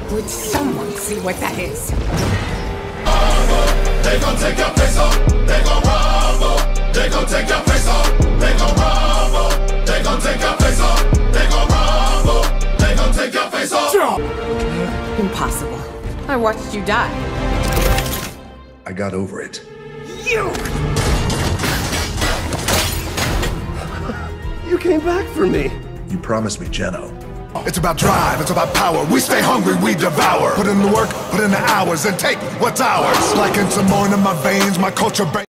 Would someone see what that is? They gon' take your face off. They gon' rumble. They gon' take your face off. They gon' rumble. They gon' take your face off. They gon' rumble. They gon' take your face off. Impossible. I watched you die. I got over it. You came back for me. You promised me Jeno. It's about drive, it's about power. We stay hungry, we devour. Put in the work, put in the hours, and take what's ours. Like in some more in my veins, my culture.